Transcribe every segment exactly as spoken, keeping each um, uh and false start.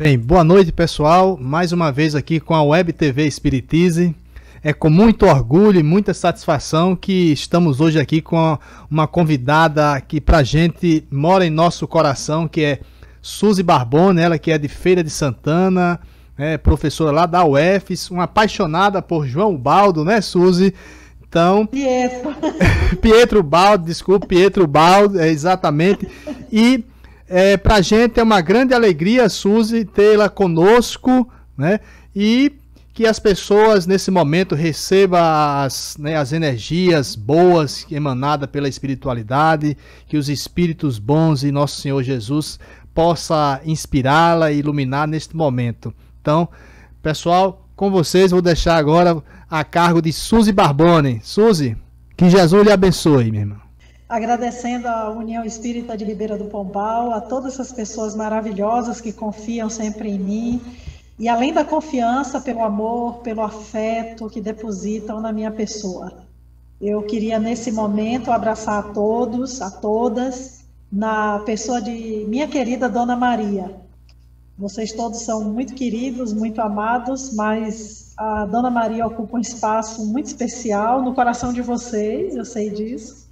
Bem, boa noite, pessoal. Mais uma vez aqui com a Web T V Espiritize. É com muito orgulho e muita satisfação que estamos hoje aqui com uma convidada que pra gente mora em nosso coração, que é Suzy Barbone, ela que é de Feira de Santana, é professora lá da U F E S, uma apaixonada por João Baldo, né, Suzy? Então, Pietro. Pietro Baldo, desculpe, Pietro Baldo, é exatamente. E é, para a gente é uma grande alegria, Suzy, tê-la conosco, né? E que as pessoas nesse momento recebam as, né, as energias boas emanadas pela espiritualidade, que os espíritos bons e Nosso Senhor Jesus possa inspirá-la e iluminar neste momento. Então, pessoal, com vocês vou deixar agora a cargo de Suzy Barbone. Suzy, que Jesus lhe abençoe, minha irmã. Agradecendo à União Espírita de Ribeira do Pombal, a todas essas pessoas maravilhosas que confiam sempre em mim, e além da confiança, pelo amor, pelo afeto que depositam na minha pessoa. Eu queria nesse momento abraçar a todos, a todas, na pessoa de minha querida Dona Maria. Vocês todos são muito queridos, muito amados, mas a Dona Maria ocupa um espaço muito especial no coração de vocês, eu sei disso,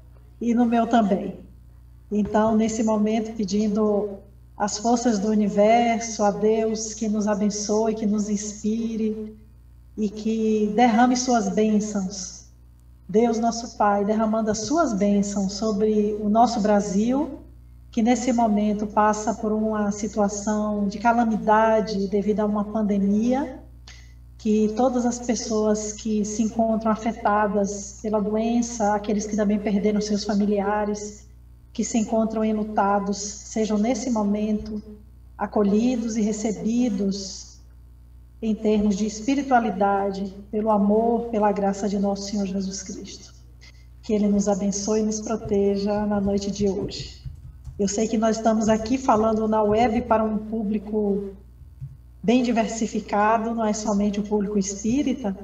e no meu também. Então, nesse momento, pedindo as forças do universo, a Deus que nos abençoe, que nos inspire e que derrame suas bênçãos. Deus, nosso Pai, derramando as suas bênçãos sobre o nosso Brasil, que nesse momento passa por uma situação de calamidade devido a uma pandemia, que todas as pessoas que se encontram afetadas pela doença, aqueles que também perderam seus familiares, que se encontram enlutados, sejam nesse momento acolhidos e recebidos em termos de espiritualidade, pelo amor, pela graça de nosso Senhor Jesus Cristo. Que Ele nos abençoe e nos proteja na noite de hoje. Eu sei que nós estamos aqui falando na web para um público bem diversificado, não é somente o público espírita.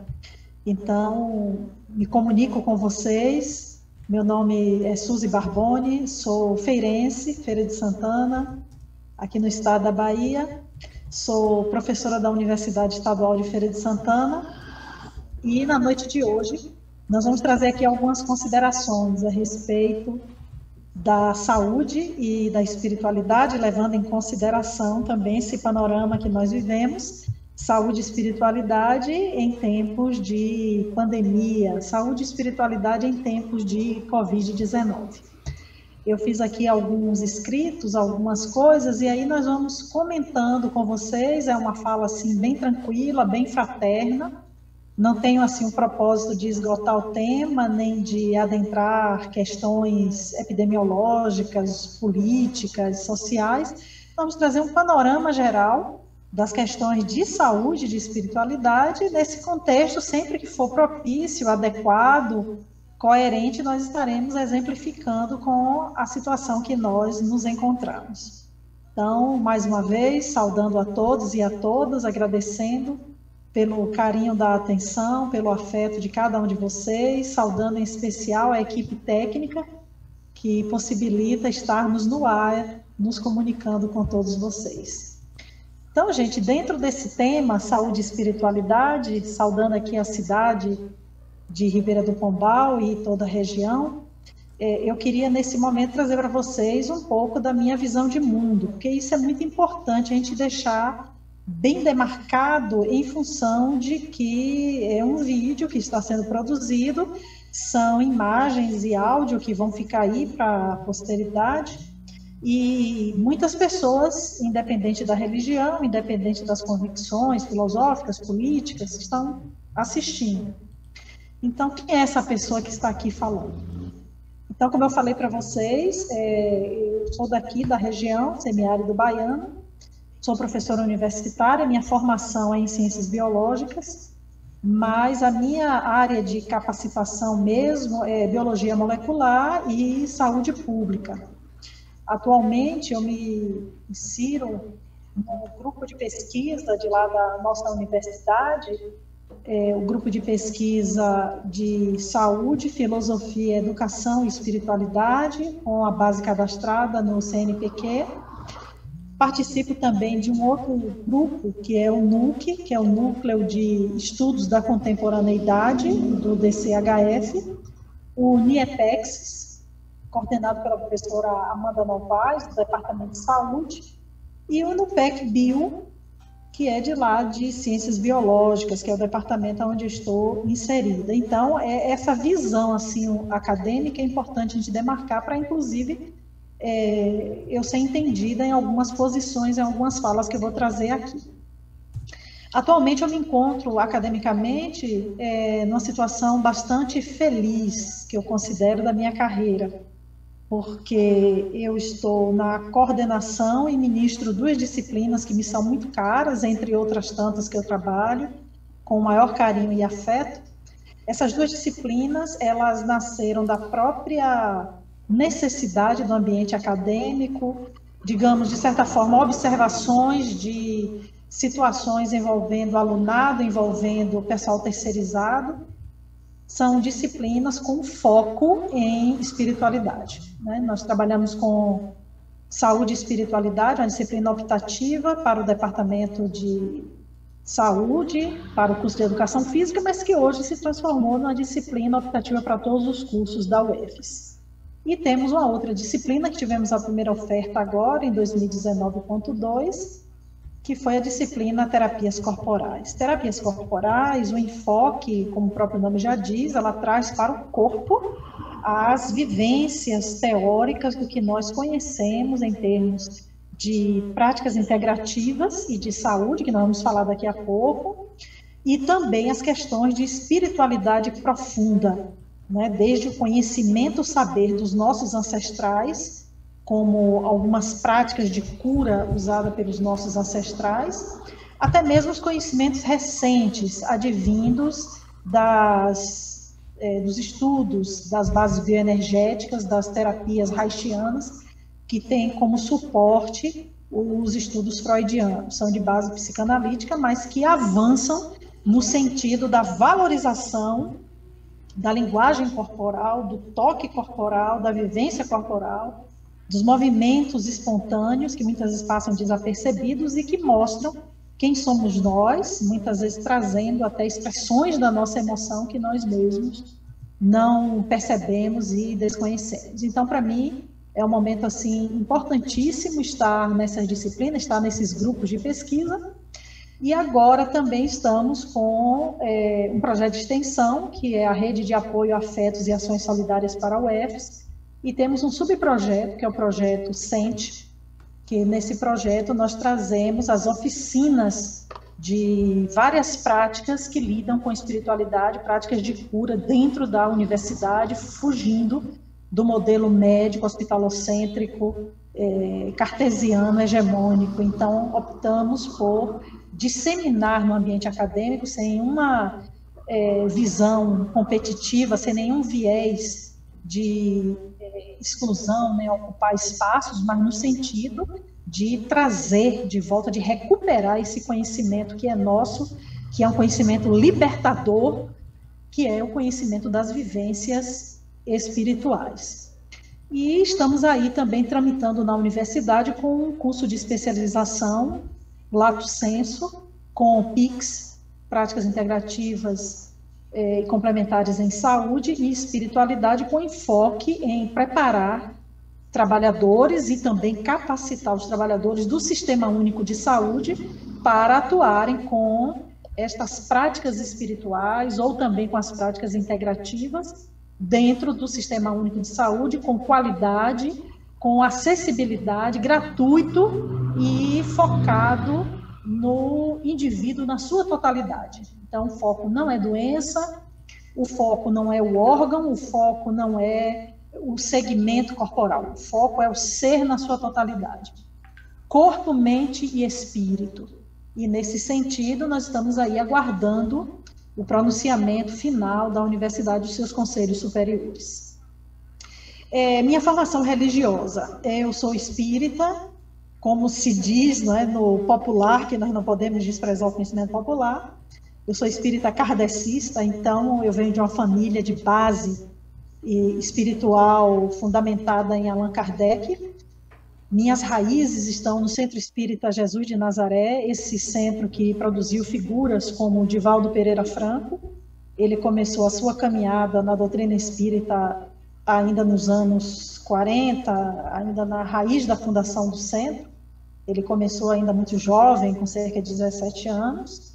Então, me comunico com vocês. Meu nome é Suzy Barbone, sou feirense, Feira de Santana, aqui no estado da Bahia. Sou professora da Universidade Estadual de Feira de Santana. E na noite de hoje, nós vamos trazer aqui algumas considerações a respeito da saúde e da espiritualidade, levando em consideração também esse panorama que nós vivemos, saúde e espiritualidade em tempos de pandemia, saúde e espiritualidade em tempos de covid dezenove. Eu fiz aqui alguns escritos, algumas coisas, e aí nós vamos comentando com vocês, é uma fala assim bem tranquila, bem fraterna. Não tenho assim um propósito de esgotar o tema, nem de adentrar questões epidemiológicas, políticas, sociais. Vamos trazer um panorama geral das questões de saúde e de espiritualidade. Nesse contexto, sempre que for propício, adequado, coerente, nós estaremos exemplificando com a situação que nós nos encontramos. Então, mais uma vez, saudando a todos e a todas, agradecendo pelo carinho da atenção, pelo afeto de cada um de vocês, saudando em especial a equipe técnica que possibilita estarmos no ar, nos comunicando com todos vocês. Então, gente, dentro desse tema, saúde e espiritualidade, saudando aqui a cidade de Ribeira do Pombal e toda a região, eu queria nesse momento trazer para vocês um pouco da minha visão de mundo, porque isso é muito importante a gente deixar bem demarcado em função de que é um vídeo que está sendo produzido, são imagens e áudio que vão ficar aí para a posteridade, e muitas pessoas, independente da religião, independente das convicções filosóficas, políticas, estão assistindo. Então, quem é essa pessoa que está aqui falando? Então, como eu falei para vocês, é, eu sou daqui da região, semiárido baiano, sou professora universitária, minha formação é em ciências biológicas, mas a minha área de capacitação mesmo é biologia molecular e saúde pública. Atualmente eu me insiro no grupo de pesquisa de lá da nossa universidade, é, o grupo de pesquisa de saúde, filosofia, educação e espiritualidade, com a base cadastrada no C N Pq. Participo também de um outro grupo, que é o NUC, que é o Núcleo de Estudos da Contemporaneidade, do D C H F, o NIEPEX, coordenado pela professora Amanda Novaes, do Departamento de Saúde, e o NUPEC Bio, que é de lá de Ciências Biológicas, que é o departamento onde eu estou inserida. Então, é essa visão assim, acadêmica é importante a gente demarcar para, inclusive, é, eu ser entendida em algumas posições, em algumas falas que eu vou trazer aqui. Atualmente eu me encontro academicamente é, numa situação bastante feliz, que eu considero da minha carreira, porque eu estou na coordenação e ministro duas disciplinas que me são muito caras, entre outras tantas que eu trabalho, com o maior carinho e afeto. Essas duas disciplinas, elas nasceram da própria necessidade do ambiente acadêmico, digamos, de certa forma, observações de situações envolvendo alunado, envolvendo o pessoal terceirizado. São disciplinas com foco em espiritualidade, né? Nós trabalhamos com saúde e espiritualidade, uma disciplina optativa para o departamento de saúde, para o curso de educação física, mas que hoje se transformou numa disciplina optativa para todos os cursos da U F S. E temos uma outra disciplina, que tivemos a primeira oferta agora, em dois mil e dezenove ponto dois, que foi a disciplina Terapias Corporais. Terapias Corporais, o enfoque, como o próprio nome já diz, ela traz para o corpo as vivências teóricas do que nós conhecemos em termos de práticas integrativas e de saúde, que nós vamos falar daqui a pouco, e também as questões de espiritualidade profunda, né, desde o conhecimento, o saber dos nossos ancestrais, como algumas práticas de cura usadas pelos nossos ancestrais, até mesmo os conhecimentos recentes, advindos das, é, dos estudos das bases bioenergéticas, das terapias haitianas, que têm como suporte os estudos freudianos, são de base psicanalítica, mas que avançam no sentido da valorização da linguagem corporal, do toque corporal, da vivência corporal, dos movimentos espontâneos, que muitas vezes passam desapercebidos e que mostram quem somos nós, muitas vezes trazendo até expressões da nossa emoção que nós mesmos não percebemos e desconhecemos. Então, para mim, é um momento assim importantíssimo estar nessas disciplinas, estar nesses grupos de pesquisa. E agora também estamos com é, um projeto de extensão, que é a Rede de Apoio a Afetos e Ações Solidárias para a U F S, e temos um subprojeto, que é o projeto SENTE, que nesse projeto nós trazemos as oficinas de várias práticas que lidam com espiritualidade, práticas de cura dentro da universidade, fugindo do modelo médico, hospitalocêntrico, é, cartesiano, hegemônico. Então, optamos por disseminar no ambiente acadêmico, sem uma é, visão competitiva, sem nenhum viés de é, exclusão, né, ocupar espaços, mas no sentido de trazer de volta, de recuperar esse conhecimento que é nosso, que é um conhecimento libertador, que é o conhecimento das vivências espirituais. E estamos aí também tramitando na universidade com um curso de especialização, Lato Senso, com P I Cs, Práticas Integrativas e eh, Complementares em Saúde e Espiritualidade, com enfoque em preparar trabalhadores e também capacitar os trabalhadores do Sistema Único de Saúde para atuarem com estas práticas espirituais ou também com as práticas integrativas dentro do Sistema Único de Saúde, com qualidade, com acessibilidade, gratuito e focado no indivíduo na sua totalidade. Então, o foco não é doença, o foco não é o órgão, o foco não é o segmento corporal, o foco é o ser na sua totalidade. Corpo, mente e espírito. E, nesse sentido, nós estamos aí aguardando o pronunciamento final da universidade e dos seus conselhos superiores. É, minha formação religiosa, eu sou espírita, como se diz, não é, no popular, que nós não podemos desprezar o conhecimento popular. Eu sou espírita kardecista, então eu venho de uma família de base espiritual fundamentada em Allan Kardec, Minhas raízes estão no Centro Espírita Jesus de Nazaré, esse centro que produziu figuras como Divaldo Pereira Franco. Ele começou a sua caminhada na doutrina espírita ainda nos anos quarenta, ainda na raiz da fundação do centro. Ele começou ainda muito jovem, com cerca de dezessete anos.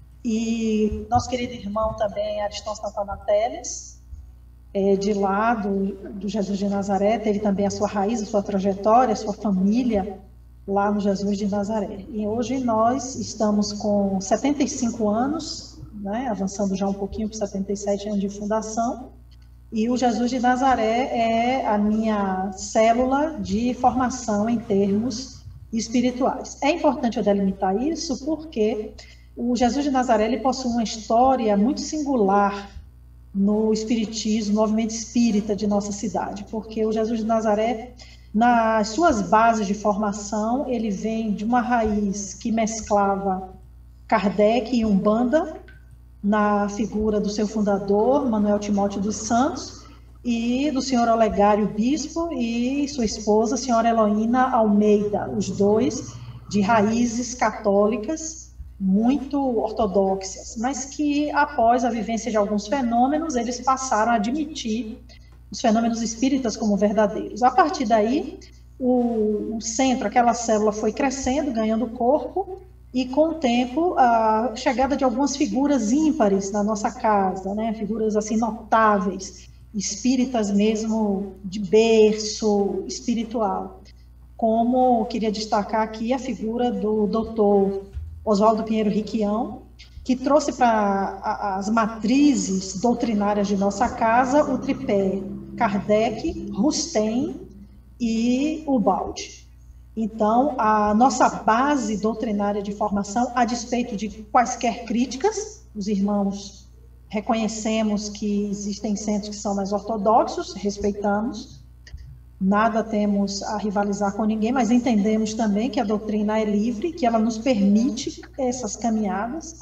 E nosso querido irmão também, Ariston Santana Teles, é, de lá do, do Jesus de Nazaré, teve também a sua raiz, a sua trajetória, a sua família lá no Jesus de Nazaré. E hoje nós estamos com setenta e cinco anos, né, avançando já um pouquinho para setenta e sete anos de fundação, e o Jesus de Nazaré é a minha célula de formação em termos espirituais. É importante eu delimitar isso porque o Jesus de Nazaré ele possui uma história muito singular no espiritismo, no movimento espírita de nossa cidade, porque o Jesus de Nazaré, nas suas bases de formação, ele vem de uma raiz que mesclava Kardec e Umbanda, na figura do seu fundador, Manuel Timóteo dos Santos, e do senhor Olegário Bispo e sua esposa, senhora Heloína Almeida, os dois de raízes católicas, muito ortodoxas, mas que após a vivência de alguns fenômenos, eles passaram a admitir os fenômenos espíritas como verdadeiros. A partir daí, o, o centro, aquela célula foi crescendo, ganhando corpo, e com o tempo, a chegada de algumas figuras ímpares na nossa casa, né? Figuras assim notáveis, espíritas mesmo de berço espiritual. Como queria destacar aqui a figura do doutor Oswaldo Pinheiro Riquião, que trouxe para as matrizes doutrinárias de nossa casa o tripé Kardec, Rustem e Ubaldi. Então, a nossa base doutrinária de formação, a despeito de quaisquer críticas, os irmãos reconhecemos que existem centros que são mais ortodoxos, respeitamos, nada temos a rivalizar com ninguém, mas entendemos também que a doutrina é livre, que ela nos permite essas caminhadas.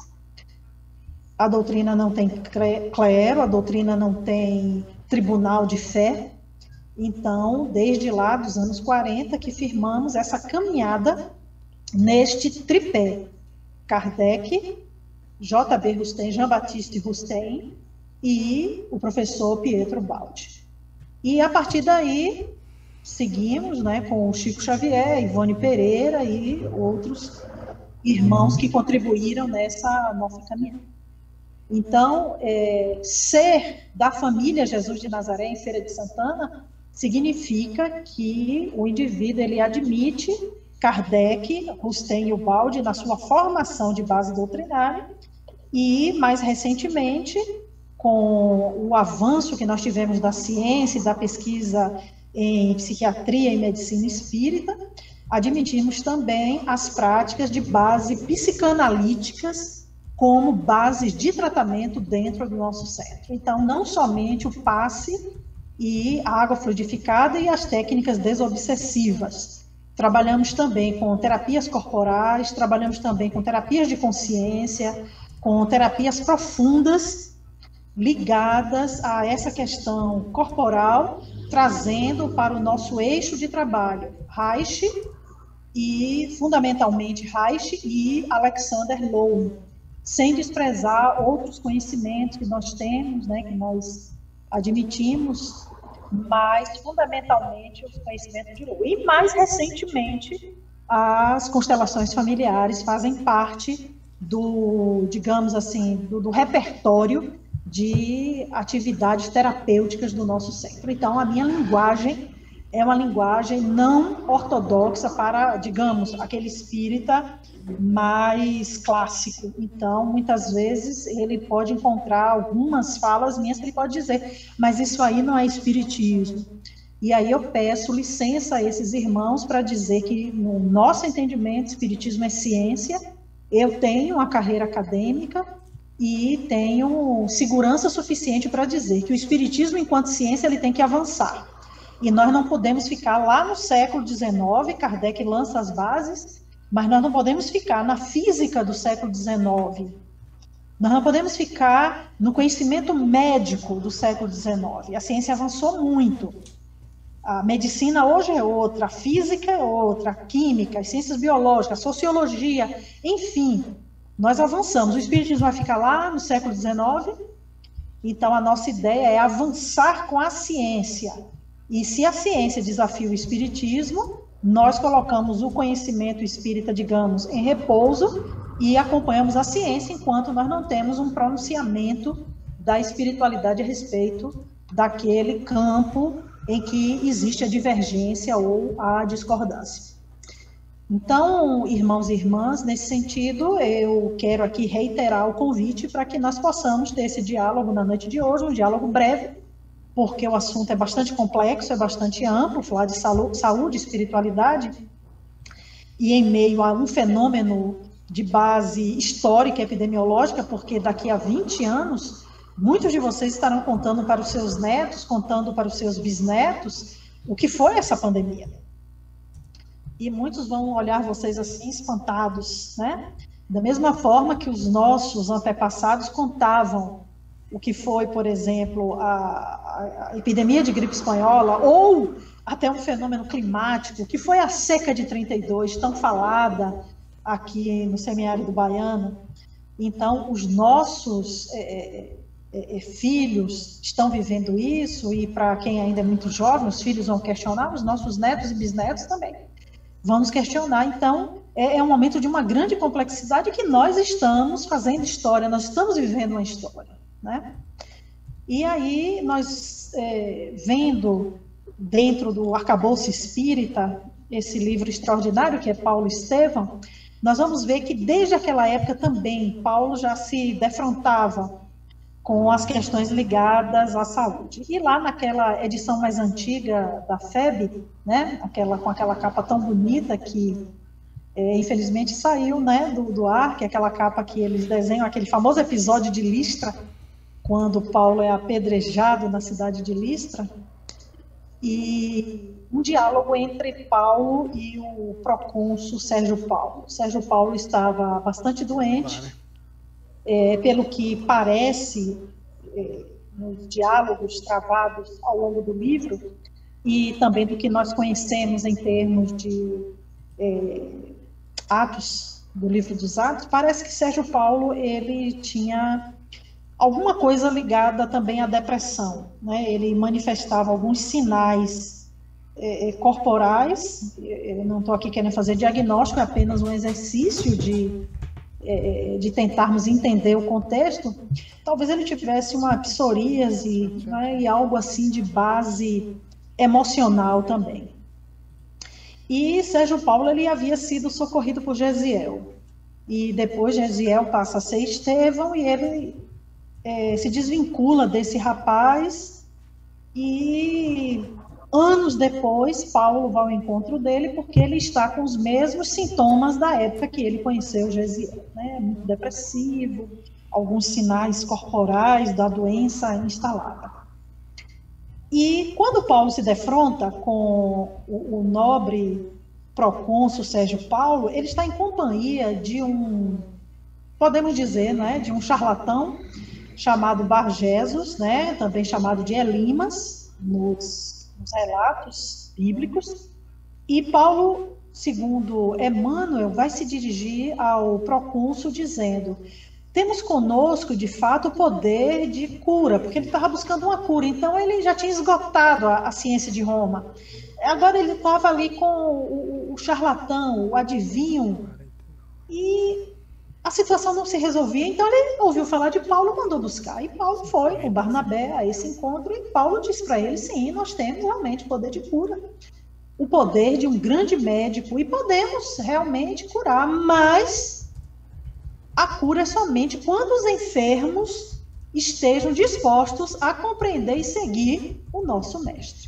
A doutrina não tem clero, a doutrina não tem tribunal de fé. Então, desde lá dos anos quarenta, que firmamos essa caminhada neste tripé. Kardec, J B Rustem, Jean-Baptiste Rustem e o professor Pietro Baldi. E a partir daí, seguimos, né, com o Chico Xavier, Ivone Pereira e outros irmãos que contribuíram nessa nossa caminhada. Então, é, ser da família Jesus de Nazaré em Feira de Santana significa que o indivíduo ele admite Kardec, Rustem e Ubaldi na sua formação de base doutrinária e, mais recentemente, com o avanço que nós tivemos da ciência e da pesquisa em psiquiatria e medicina espírita, admitimos também as práticas de base psicanalíticas como bases de tratamento dentro do nosso centro. Então, não somente o passe e a água fluidificada e as técnicas desobsessivas. Trabalhamos também com terapias corporais, trabalhamos também com terapias de consciência, com terapias profundas ligadas a essa questão corporal, trazendo para o nosso eixo de trabalho Reich e, fundamentalmente, Reich e Alexander Lowen, sem desprezar outros conhecimentos que nós temos, né, que nós admitimos, mas fundamentalmente os conhecimentos de Lowen. E mais recentemente, as constelações familiares fazem parte do, digamos assim, do, do repertório de atividades terapêuticas do nosso centro. Então, a minha linguagem é uma linguagem não ortodoxa para, digamos, aquele espírita mais clássico. Então, muitas vezes, ele pode encontrar algumas falas minhas que ele pode dizer, mas isso aí não é espiritismo. E aí eu peço licença a esses irmãos para dizer que, no nosso entendimento, espiritismo é ciência, eu tenho uma carreira acadêmica e tenho segurança suficiente para dizer que o espiritismo, enquanto ciência, ele tem que avançar. E nós não podemos ficar lá no século dezenove, Kardec lança as bases, mas nós não podemos ficar na física do século dezenove. Nós não podemos ficar no conhecimento médico do século dezenove. A ciência avançou muito. A medicina hoje é outra, a física é outra, a química, as ciências biológicas, a sociologia, enfim, nós avançamos. O espiritismo vai ficar lá no século dezenove, então a nossa ideia é avançar com a ciência. E se a ciência desafia o espiritismo, nós colocamos o conhecimento espírita, digamos, em repouso e acompanhamos a ciência enquanto nós não temos um pronunciamento da espiritualidade a respeito daquele campo em que existe a divergência ou a discordância. Então, irmãos e irmãs, nesse sentido, eu quero aqui reiterar o convite para que nós possamos ter esse diálogo na noite de hoje, um diálogo breve, porque o assunto é bastante complexo, é bastante amplo, falar de saúde, espiritualidade, e em meio a um fenômeno de base histórica e epidemiológica, porque daqui a vinte anos, muitos de vocês estarão contando para os seus netos, contando para os seus bisnetos, o que foi essa pandemia. E muitos vão olhar vocês assim, espantados, né? Da mesma forma que os nossos antepassados contavam o que foi, por exemplo, a, a epidemia de gripe espanhola, ou até um fenômeno climático, que foi a seca de trinta e dois, tão falada aqui no semiárido baiano. Então, os nossos é, é, é, filhos estão vivendo isso, e para quem ainda é muito jovem, os filhos vão questionar, os nossos netos e bisnetos também. Vamos questionar, então, é, é um momento de uma grande complexidade que nós estamos fazendo história, nós estamos vivendo uma história, né? E aí, nós, é, vendo dentro do Arcabouço Espírita, esse livro extraordinário que é Paulo Estevão, nós vamos ver que desde aquela época também, Paulo já se defrontava com as questões ligadas à saúde. E lá naquela edição mais antiga da F E B, né, aquela, com aquela capa tão bonita que, é, infelizmente, saiu, né, do, do ar, que é aquela capa que eles desenham, aquele famoso episódio de Listra, quando Paulo é apedrejado na cidade de Listra, e um diálogo entre Paulo e o procônsul Sérgio Paulo. Sérgio Paulo estava bastante doente, é, pelo que parece, é, nos diálogos travados ao longo do livro, e também do que nós conhecemos em termos de é, Atos, do livro dos Atos, parece que Sérgio Paulo ele tinha alguma coisa ligada também à depressão, né? Ele manifestava alguns sinais é, corporais. Eu não estou aqui querendo fazer diagnóstico, é apenas um exercício de, é, de tentarmos entender o contexto. Talvez ele tivesse uma psoríase, né, e algo assim de base emocional também. E Sérgio Paulo ele havia sido socorrido por Gesiel, e depois Gesiel passa a ser Estevão, e ele É, se desvincula desse rapaz, e anos depois Paulo vai ao encontro dele, porque ele está com os mesmos sintomas da época que ele conheceu Gesiel, né? Muito depressivo, alguns sinais corporais da doença instalada. E quando Paulo se defronta com o, o nobre procônsul Sérgio Paulo, ele está em companhia de um, podemos dizer, né, de um charlatão chamado Barjesus, né, também chamado de Elimas, nos, nos relatos bíblicos. E Paulo, segundo Emmanuel, vai se dirigir ao procônsul dizendo: temos conosco, de fato, o poder de cura, porque ele estava buscando uma cura, então ele já tinha esgotado a, a ciência de Roma. Agora ele estava ali com o, o, o charlatão, o adivinho, e a situação não se resolvia, então ele ouviu falar de Paulo, mandou buscar, e Paulo foi com Barnabé a esse encontro, e Paulo disse para ele: sim, nós temos realmente poder de cura, o poder de um grande médico, e podemos realmente curar, mas a cura é somente quando os enfermos estejam dispostos a compreender e seguir o nosso mestre.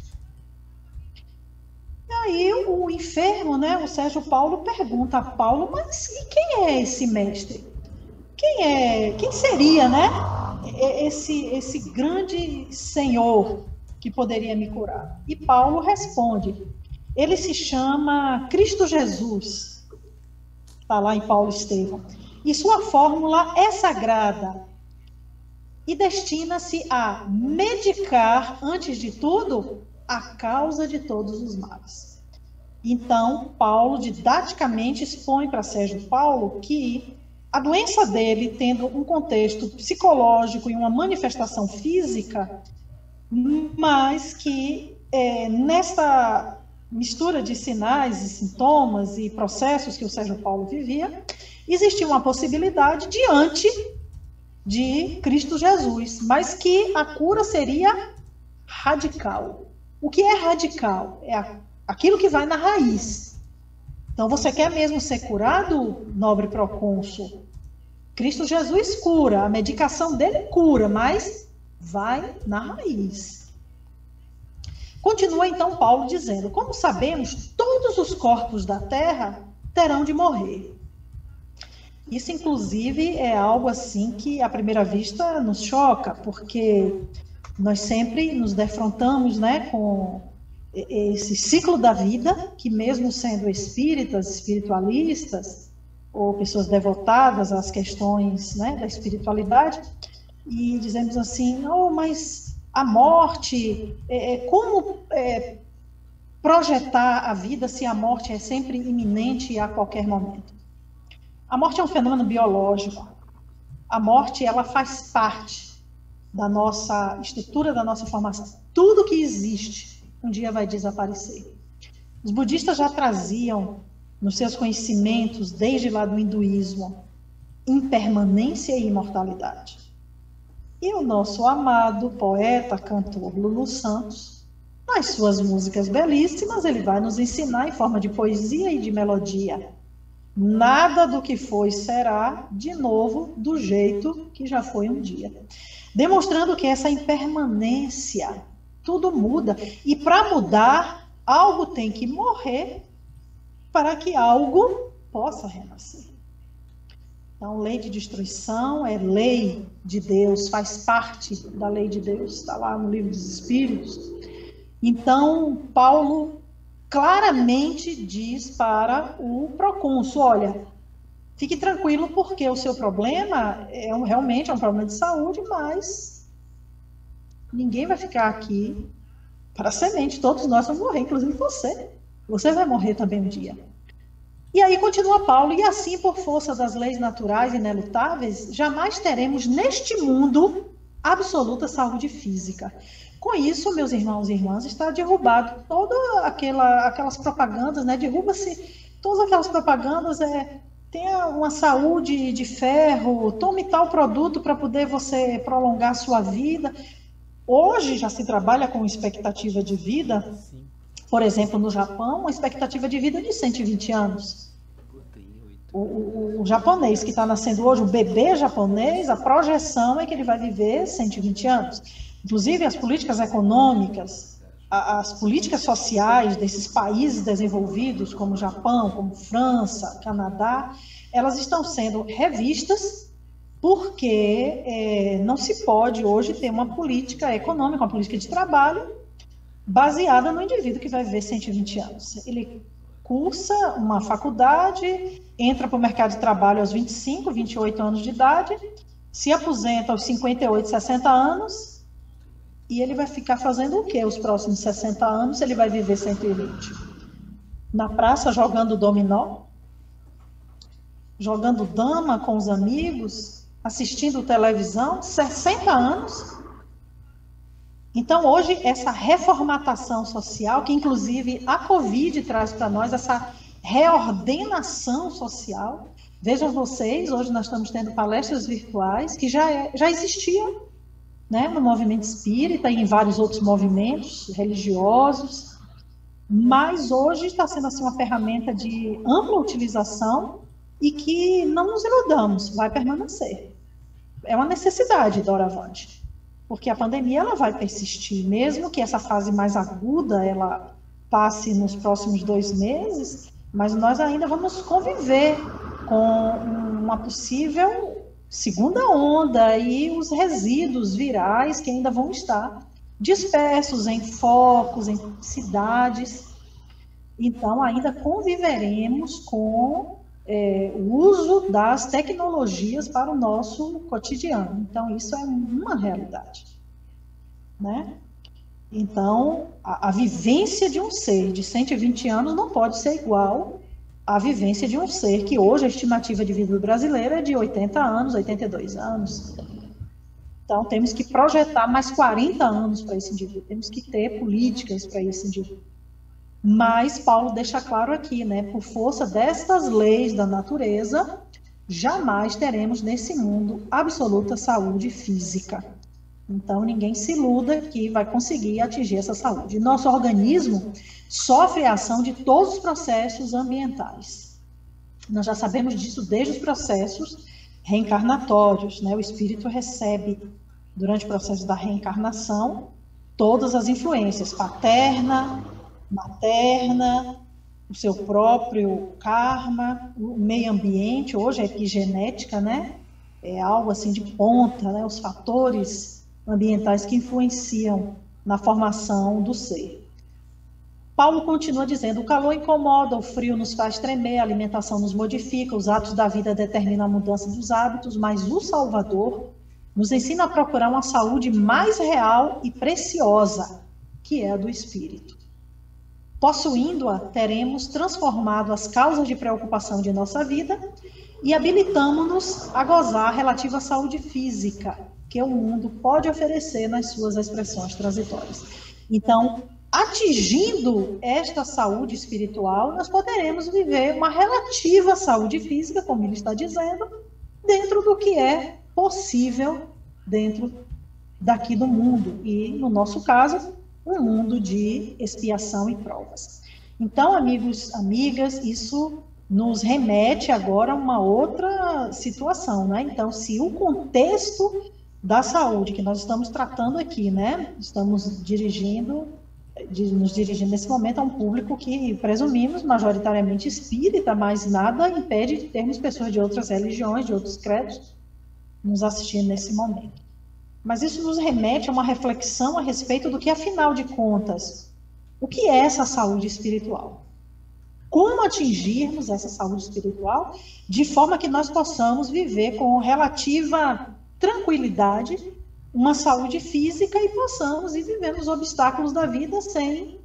E aí o enfermo, né, o Sérgio Paulo, pergunta a Paulo: mas e quem é esse mestre? Quem é, quem seria, né, esse, esse grande senhor que poderia me curar? E Paulo responde: ele se chama Cristo Jesus. Está lá em Paulo Estevão. E sua fórmula é sagrada e destina-se a medicar, antes de tudo, a causa de todos os males. Então, Paulo didaticamente expõe para Sérgio Paulo que a doença dele, tendo um contexto psicológico e uma manifestação física, mas que é, nesta mistura de sinais e sintomas e processos que o Sérgio Paulo vivia, existia uma possibilidade diante de Cristo Jesus, mas que a cura seria radical. O que é radical? É a, aquilo que vai na raiz. Então, você quer mesmo ser curado, nobre procônsul? Cristo Jesus cura, a medicação dele cura, mas vai na raiz. Continua então Paulo dizendo: como sabemos, todos os corpos da terra terão de morrer. Isso, inclusive, é algo assim que, à primeira vista, nos choca, porque nós sempre nos defrontamos, né, com esse ciclo da vida, que mesmo sendo espíritas, espiritualistas, ou pessoas devotadas às questões, né, da espiritualidade, e dizemos assim: oh, mas a morte, é, como é, projetar a vida se a morte é sempre iminente e a qualquer momento? A morte é um fenômeno biológico. A morte, ela faz parte da nossa estrutura, da nossa formação. Tudo que existe um dia vai desaparecer. Os budistas já traziam nos seus conhecimentos, desde lá do hinduísmo, impermanência e imortalidade. E o nosso amado poeta, cantor Lulu Santos, nas suas músicas belíssimas, ele vai nos ensinar em forma de poesia e de melodia: nada do que foi será de novo do jeito que já foi um dia. Demonstrando que essa impermanência, tudo muda. E para mudar, algo tem que morrer para que algo possa renascer. Então, lei de destruição é lei de Deus, faz parte da lei de Deus, está lá no Livro dos Espíritos. Então, Paulo claramente diz para o procônsul: olha, fique tranquilo, porque o seu problema é um, realmente é um problema de saúde, mas ninguém vai ficar aqui para semente, todos nós vamos morrer, inclusive você. Você vai morrer também um dia. E aí continua Paulo: e assim, por força das leis naturais inelutáveis, jamais teremos neste mundo absoluta saúde física. Com isso, meus irmãos e irmãs, está derrubado toda aquela, aquelas propagandas, né? Derruba-se todas aquelas propagandas, é, tenha uma saúde de ferro, tome tal produto para poder você prolongar a sua vida. Hoje já se trabalha com expectativa de vida, por exemplo, no Japão, uma expectativa de vida de cento e vinte anos. O, o, o japonês que está nascendo hoje, o bebê japonês, a projeção é que ele vai viver cento e vinte anos. Inclusive, as políticas econômicas, as políticas sociais desses países desenvolvidos, como Japão, como França, Canadá, elas estão sendo revistas, porque é, não se pode hoje ter uma política econômica, uma política de trabalho baseada no indivíduo que vai viver cento e vinte anos. Ele cursa uma faculdade, entra para o mercado de trabalho aos vinte e cinco, vinte e oito anos de idade, se aposenta aos cinquenta e oito, sessenta anos, e ele vai ficar fazendo o quê? Os próximos sessenta anos ele vai viver cento e vinte. Na praça, jogando dominó, jogando dama com os amigos, assistindo televisão, sessenta anos. Então, hoje, essa reformatação social, que inclusive a Covid traz para nós, essa reordenação social, vejam vocês, hoje nós estamos tendo palestras virtuais, que já, é, já existiam, né, no movimento espírita e em vários outros movimentos religiosos, mas hoje está sendo assim, uma ferramenta de ampla utilização e que, não nos iludamos, vai permanecer. É uma necessidade, doravante. Porque a pandemia ela vai persistir, mesmo que essa fase mais aguda ela passe nos próximos dois meses, mas nós ainda vamos conviver com uma possível segunda onda e os resíduos virais que ainda vão estar dispersos em focos, em cidades. Então, ainda conviveremos com é, o uso das tecnologias para o nosso cotidiano. Então, isso é uma realidade, né? Então, a, a vivência de um ser de cento e vinte anos não pode ser igual à vivência de um ser que hoje a estimativa de vida do brasileiro é de oitenta anos, oitenta e dois anos. Então, temos que projetar mais quarenta anos para esse indivíduo, temos que ter políticas para esse indivíduo. Mas Paulo deixa claro aqui, né, por força destas leis da natureza, jamais teremos nesse mundo absoluta saúde física. Então, ninguém se iluda que vai conseguir atingir essa saúde. Nosso organismo sofre a ação de todos os processos ambientais. Nós já sabemos disso desde os processos reencarnatórios, né? O espírito recebe, durante o processo da reencarnação, todas as influências, paterna, materna, o seu próprio karma, o meio ambiente, hoje é epigenética, né? É algo assim de ponta, né? Os fatores ambientais que influenciam na formação do ser. Paulo continua dizendo, o calor incomoda, o frio nos faz tremer, a alimentação nos modifica, os atos da vida determinam a mudança dos hábitos, mas o Salvador nos ensina a procurar uma saúde mais real e preciosa, que é a do espírito. Possuindo-a, teremos transformado as causas de preocupação de nossa vida e habilitamos-nos a gozar a relativa saúde física que o mundo pode oferecer nas suas expressões transitórias. Então, atingindo esta saúde espiritual, nós poderemos viver uma relativa saúde física, como ele está dizendo, dentro do que é possível dentro daqui do mundo. E, no nosso caso, um mundo de expiação e provas. Então, amigos, amigas, isso nos remete agora a uma outra situação, né? Então, se o contexto da saúde que nós estamos tratando aqui, né? Estamos dirigindo, nos dirigindo nesse momento a um público que presumimos majoritariamente espírita, mas nada impede de termos pessoas de outras religiões, de outros credos, nos assistindo nesse momento. Mas isso nos remete a uma reflexão a respeito do que, afinal de contas, o que é essa saúde espiritual? Como atingirmos essa saúde espiritual de forma que nós possamos viver com relativa tranquilidade uma saúde física e possamos ir vivendo os obstáculos da vida sem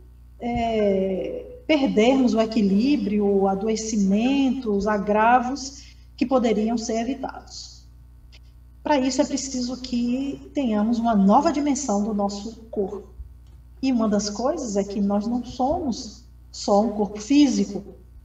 é, perdermos o equilíbrio, adoecimentos, agravos que poderiam ser evitados. Para isso é preciso que tenhamos uma nova dimensão do nosso corpo. E uma das coisas é que nós não somos só um corpo físico,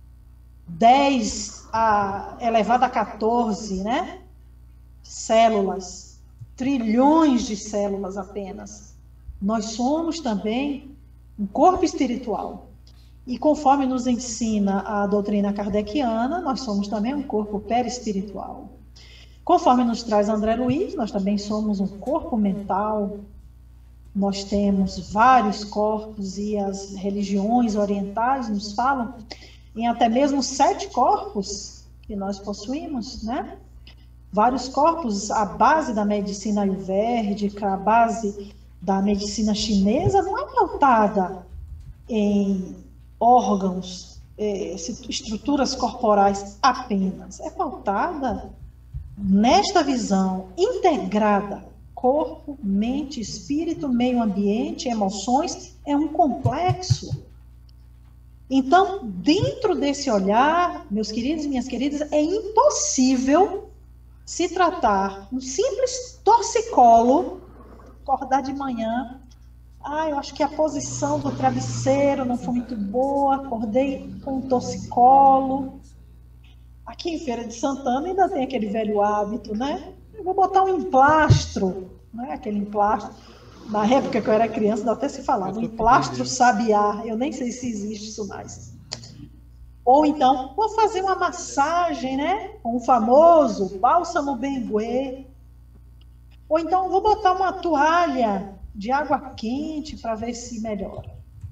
dez a, elevado a quatorze, né? Células, trilhões de células apenas. Nós somos também um corpo espiritual. E conforme nos ensina a doutrina kardeciana, nós somos também um corpo perispiritual. Conforme nos traz André Luiz, nós também somos um corpo mental, nós temos vários corpos e as religiões orientais nos falam em até mesmo sete corpos que nós possuímos, né? Vários corpos, a base da medicina ayurvédica, a base da medicina chinesa não é pautada em órgãos, estruturas corporais apenas, é pautada nesta visão integrada, corpo, mente, espírito, meio ambiente, emoções, é um complexo. Então, dentro desse olhar, meus queridos e minhas queridas, é impossível se tratar um simples torcicolo, acordar de manhã, ah, eu acho que a posição do travesseiro não foi muito boa, acordei com um torcicolo. Aqui em Feira de Santana ainda tem aquele velho hábito, né? Eu vou botar um emplastro, né? Aquele emplastro. Na época que eu era criança, até se falava, um emplastro sabiá. Eu nem sei se existe isso mais. Ou então, vou fazer uma massagem, né? Com o famoso bálsamo benguê. Ou então, vou botar uma toalha de água quente para ver se melhora.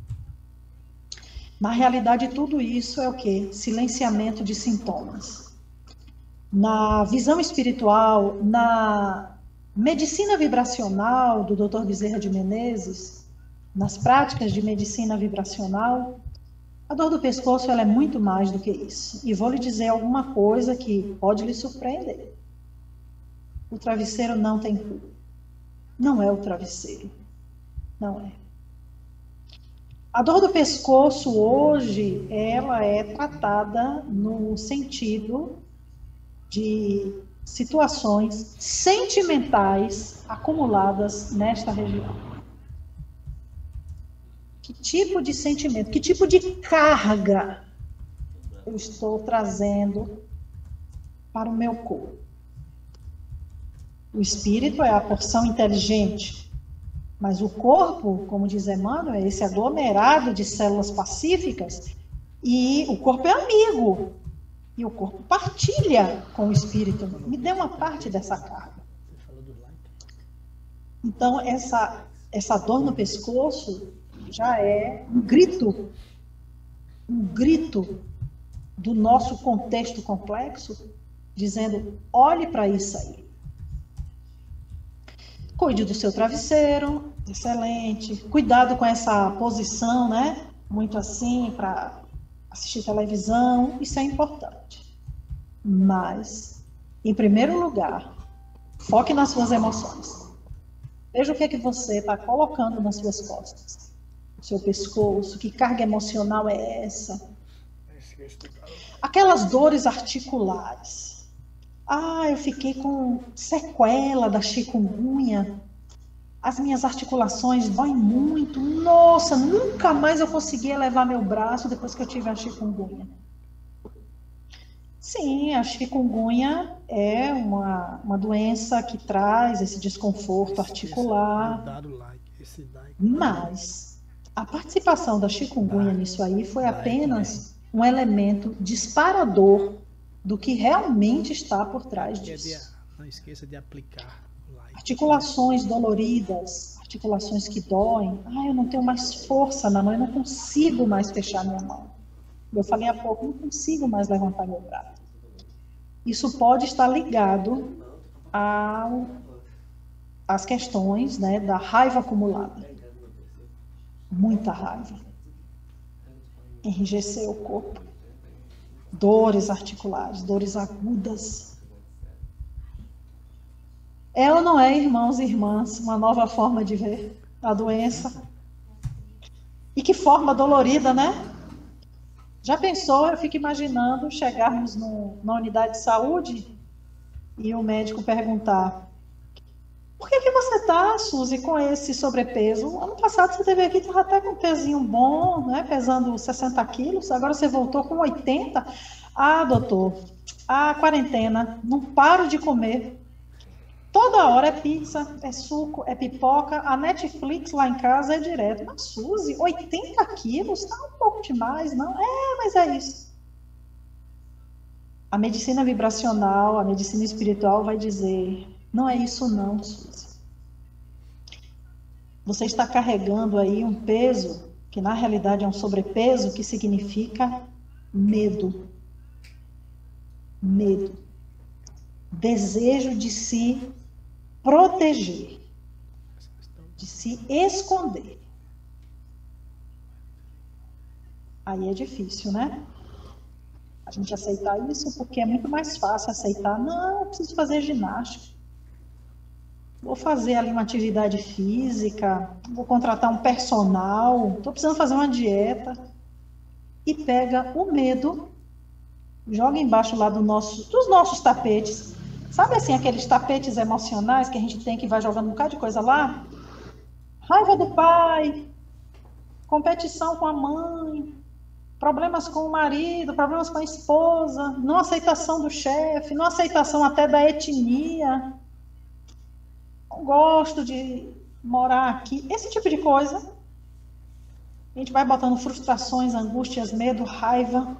Na realidade, tudo isso é o quê? Silenciamento de sintomas. Na visão espiritual, na medicina vibracional do doutor Bezerra de Menezes, nas práticas de medicina vibracional, a dor do pescoço ela é muito mais do que isso. E vou lhe dizer alguma coisa que pode lhe surpreender. O travesseiro não tem cura. Não é o travesseiro. Não é. A dor do pescoço hoje, ela é tratada no sentido de situações sentimentais acumuladas nesta região. Que tipo de sentimento, que tipo de carga eu estou trazendo para o meu corpo? O espírito é a porção inteligente, mas o corpo, como diz Emmanuel, é esse aglomerado de células pacíficas, e o corpo é amigo, e o corpo partilha com o espírito. Me dê uma parte dessa carga. Então, essa, essa dor no pescoço já é um grito, um grito do nosso contexto complexo, dizendo, olhe para isso aí. Cuide do seu travesseiro, excelente. Cuidado com essa posição, né? Muito assim, para assistir televisão, isso é importante. Mas, em primeiro lugar, foque nas suas emoções. Veja o que é que você está colocando nas suas costas, no seu pescoço, que carga emocional é essa? Aquelas dores articulares. Ah, eu fiquei com sequela da chikungunya. As minhas articulações doem muito. Nossa, nunca mais eu consegui elevar meu braço depois que eu tive a chikungunya. Sim, a chikungunya é uma, uma doença que traz esse desconforto articular. Mas a participação da chikungunya nisso aí foi apenas um elemento disparador do que realmente está por trás disso. Não esqueça de aplicar. Articulações doloridas, articulações que doem. Ah, eu não tenho mais força na mão, eu não consigo mais fechar minha mão. Eu falei há pouco, não consigo mais levantar meu braço. Isso pode estar ligado ao, às questões, né, da raiva acumulada. Muita raiva. Enrijeceu o corpo. Dores articulares, dores agudas. É ou não é, irmãos e irmãs, uma nova forma de ver a doença? E que forma dolorida, né? Já pensou, eu fico imaginando chegarmos no, na unidade de saúde e o médico perguntar: por que, que você está, Suzy, com esse sobrepeso? Ano passado você teve aqui, estava até com um pezinho bom, né, pesando sessenta quilos, agora você voltou com oitenta. Ah, doutor, a quarentena, não paro de comer. Toda hora é pizza, é suco, é pipoca, a Netflix lá em casa é direto. Mas, Suzy, oitenta quilos? Tá um pouco demais, não? É, mas é isso. A medicina vibracional, a medicina espiritual vai dizer: não é isso não, Suzy. Você está carregando aí um peso, que na realidade é um sobrepeso, que significa medo. Medo. Desejo de se proteger. De se esconder. Aí é difícil, né? A gente aceitar isso, porque é muito mais fácil aceitar. Não, eu preciso fazer ginástica. Vou fazer ali uma atividade física, vou contratar um personal, estou precisando fazer uma dieta. E pega o medo, joga embaixo lá do nosso, dos nossos tapetes. Sabe assim, aqueles tapetes emocionais que a gente tem que vai jogando um bocado de coisa lá? Raiva do pai, competição com a mãe, problemas com o marido, problemas com a esposa, não aceitação do chefe, não aceitação até da etnia. Não gosto de morar aqui. Esse tipo de coisa. A gente vai botando frustrações, angústias, medo, raiva.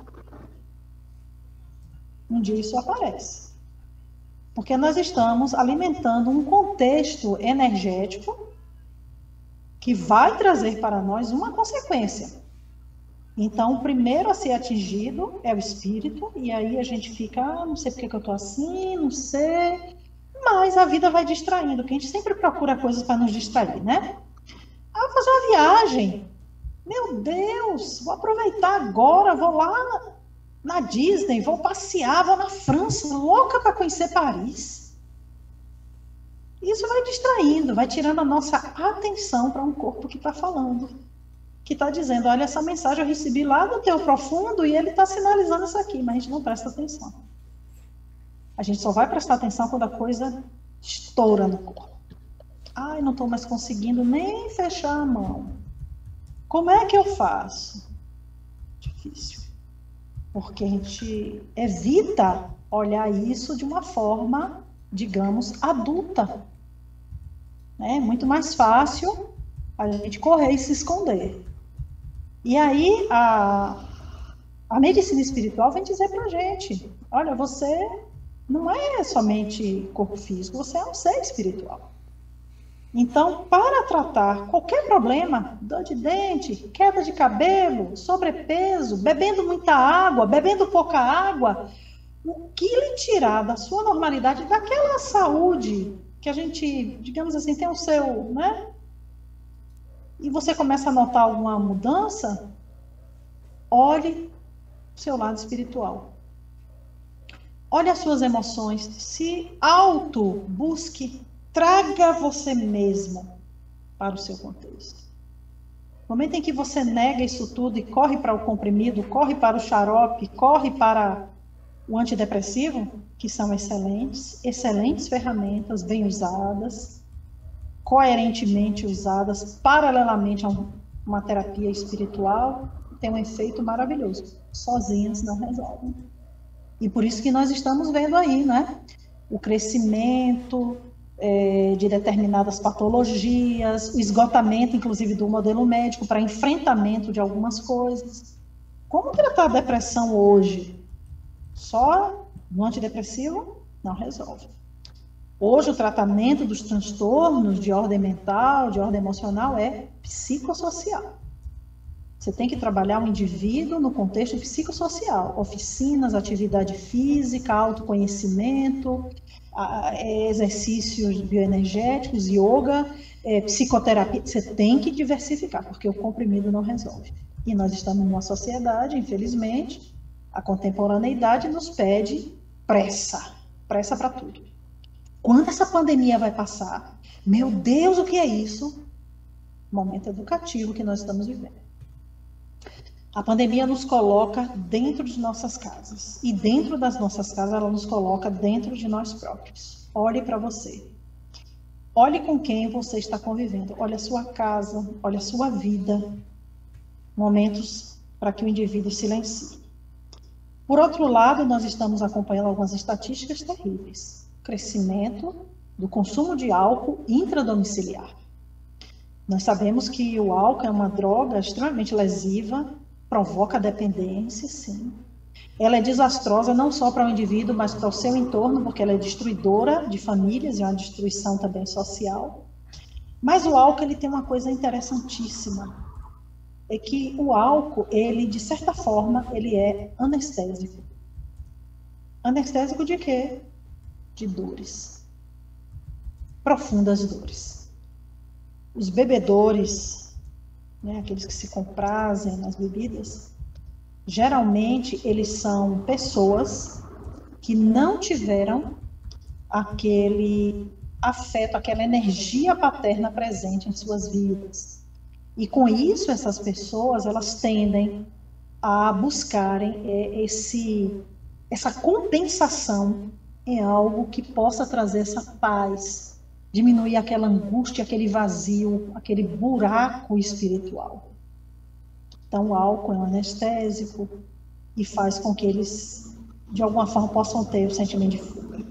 Um dia isso aparece. Porque nós estamos alimentando um contexto energético que vai trazer para nós uma consequência. Então, o primeiro a ser atingido é o espírito, e aí a gente fica, ah, não sei porque que eu estou assim, não sei. Mas a vida vai distraindo, porque a gente sempre procura coisas para nos distrair, né? Ah, vou fazer uma viagem. Meu Deus, vou aproveitar agora, vou lá na Disney, vou passear, vou na França, louca para conhecer Paris. Isso vai distraindo, vai tirando a nossa atenção para um corpo que está falando. que está dizendo, olha, essa mensagem eu recebi lá do teu profundo e ele está sinalizando isso aqui, mas a gente não presta atenção. A gente só vai prestar atenção quando a coisa estoura no corpo. Ai, não estou mais conseguindo nem fechar a mão. Como é que eu faço? Difícil. Porque a gente evita olhar isso de uma forma, digamos, adulta. É muito mais fácil a gente correr e se esconder. E aí, a, a medicina espiritual vem dizer pra gente, olha, você não é somente corpo físico, você é um ser espiritual. Então, para tratar qualquer problema, dor de dente, queda de cabelo, sobrepeso, bebendo muita água, bebendo pouca água, o que lhe tirar da sua normalidade, daquela saúde que a gente, digamos assim, tem o seu, né? E você começa a notar alguma mudança, olhe o seu lado espiritual. Olhe as suas emoções, se auto-busque, traga você mesmo para o seu contexto. No momento em que você nega isso tudo e corre para o comprimido, corre para o xarope, corre para o antidepressivo, que são excelentes, excelentes ferramentas, bem usadas, coerentemente usadas, paralelamente a uma terapia espiritual, tem um efeito maravilhoso. Sozinhas não resolvem. E por isso que nós estamos vendo aí, né? O crescimento é, de determinadas patologias, o esgotamento, inclusive, do modelo médico para enfrentamento de algumas coisas. Como tratar a depressão hoje? Só no antidepressivo não resolve. Hoje o tratamento dos transtornos de ordem mental, de ordem emocional é psicossocial. Você tem que trabalhar o indivíduo no contexto psicossocial, oficinas, atividade física, autoconhecimento, exercícios bioenergéticos, yoga, psicoterapia. Você tem que diversificar, porque o comprimido não resolve. E nós estamos numa sociedade, infelizmente, a contemporaneidade nos pede pressa, pressa para tudo. Quando essa pandemia vai passar? Meu Deus, o que é isso? Momento educativo que nós estamos vivendo. A pandemia nos coloca dentro de nossas casas. E dentro das nossas casas, ela nos coloca dentro de nós próprios. Olhe para você. Olhe com quem você está convivendo. Olhe a sua casa, olhe a sua vida. Momentos para que o indivíduo silencie. Por outro lado, nós estamos acompanhando algumas estatísticas terríveis. Crescimento do consumo de álcool intradomiciliar. Nós sabemos que o álcool é uma droga extremamente lesiva, provoca dependência, sim. Ela é desastrosa não só para o indivíduo, mas para o seu entorno, porque ela é destruidora de famílias, é uma destruição também social. Mas o álcool, ele tem uma coisa interessantíssima, é que o álcool, ele, de certa forma, ele é anestésico. Anestésico de quê? De dores. Profundas dores. Os bebedores, né, aqueles que se comprazem nas bebidas, geralmente eles são pessoas que não tiveram aquele afeto, aquela energia paterna presente em suas vidas. E com isso, essas pessoas, elas tendem a buscarem é, esse, essa compensação em algo que possa trazer essa paz, diminuir aquela angústia, aquele vazio, aquele buraco espiritual. Então, o álcool é um anestésico e faz com que eles, de alguma forma, possam ter o sentimento de fuga.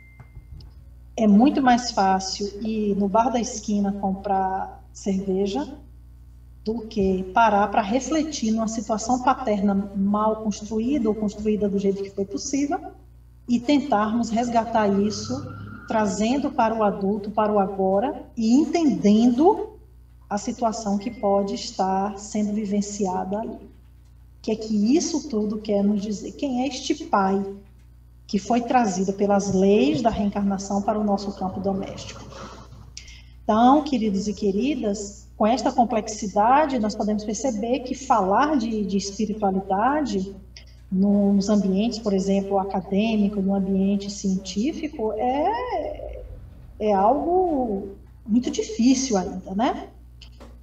É muito mais fácil ir no bar da esquina comprar cerveja do que parar para refletir numa situação paterna mal construída ou construída do jeito que foi possível e tentarmos resgatar isso, trazendo para o adulto, para o agora e entendendo a situação que pode estar sendo vivenciada ali. Que é que isso tudo quer nos dizer? Quem é este pai que foi trazido pelas leis da reencarnação para o nosso campo doméstico? Então, queridos e queridas, com esta complexidade, nós podemos perceber que falar de, de espiritualidade nos ambientes, por exemplo, acadêmico, no ambiente científico, é, é algo muito difícil ainda, né?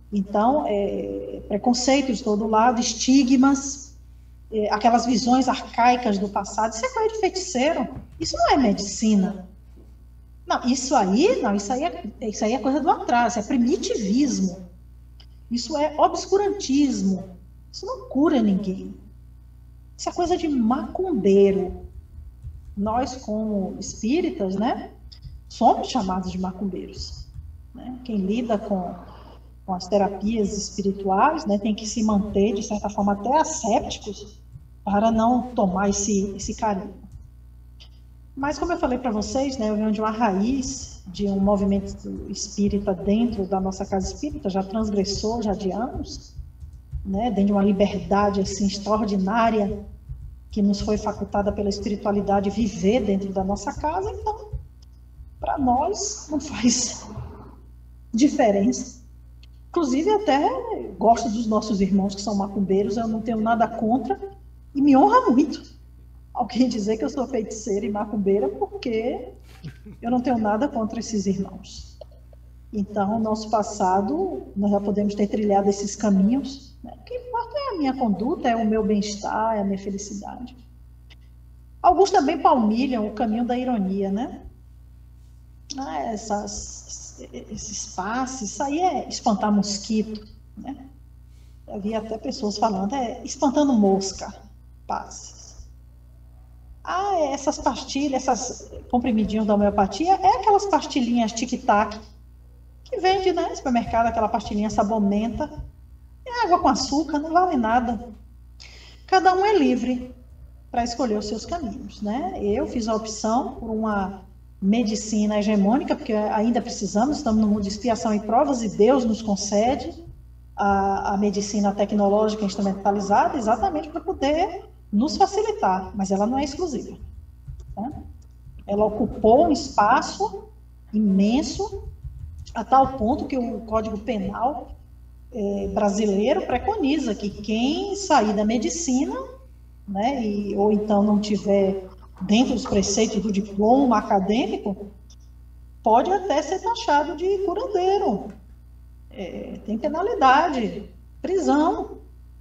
Então, é, preconceito de todo lado, estigmas, é, aquelas visões arcaicas do passado. Isso é coisa de feiticeiro, isso não é medicina. Não, isso aí, não, isso aí é, isso aí é coisa do atraso, é primitivismo. Isso é obscurantismo. Isso não cura ninguém. Isso é coisa de macumbeiro. Nós, como espíritas, né, somos chamados de macumbeiros. Né? Quem lida com, com as terapias espirituais, né, tem que se manter, de certa forma, até assépticos, para não tomar esse, esse carinho. Mas, como eu falei para vocês, né, eu venho de uma raiz de um movimento espírita dentro da nossa casa espírita, já transgressou, já de anos, né, dentro de uma liberdade assim, extraordinária, que nos foi facultada pela espiritualidade viver dentro da nossa casa. Então, para nós, não faz diferença. Inclusive, até gosto dos nossos irmãos que são macumbeiros, eu não tenho nada contra, e me honra muito alguém dizer que eu sou feiticeira e macumbeira, porque eu não tenho nada contra esses irmãos. Então, nosso passado, nós já podemos ter trilhado esses caminhos, né? O que importa é a minha conduta, é o meu bem-estar, é a minha felicidade. Alguns também palmilham o caminho da ironia, né? Ah, essas, esses passes, isso aí é espantar mosquito, né? Eu havia até pessoas falando, é espantando mosca, passes. Ah, essas pastilhas, essas comprimidinhos da homeopatia, é aquelas pastilhinhas tic-tac, que vende, né, no supermercado, aquela pastilhinha sabomenta, é água com açúcar, não vale nada. Cada um é livre para escolher os seus caminhos, né? Eu fiz a opção por uma medicina hegemônica, porque ainda precisamos, estamos no mundo de expiação e provas, e Deus nos concede a, a medicina tecnológica instrumentalizada exatamente para poder nos facilitar, mas ela não é exclusiva. Tá? Ela ocupou um espaço imenso, a tal ponto que o Código Penal eh, brasileiro preconiza que quem sair da medicina, né, e, ou então não tiver dentro dos preceitos do diploma acadêmico, pode até ser taxado de curandeiro. É, tem penalidade, prisão.